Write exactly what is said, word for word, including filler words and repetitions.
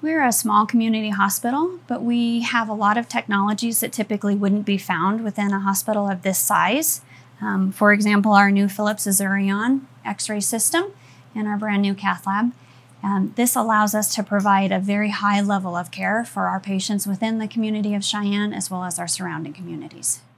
We're a small community hospital, but we have a lot of technologies that typically wouldn't be found within a hospital of this size. Um, for example, our new Philips Azurion X-ray system and our brand new cath lab. Um, this allows us to provide a very high level of care for our patients within the community of Cheyenne as well as our surrounding communities.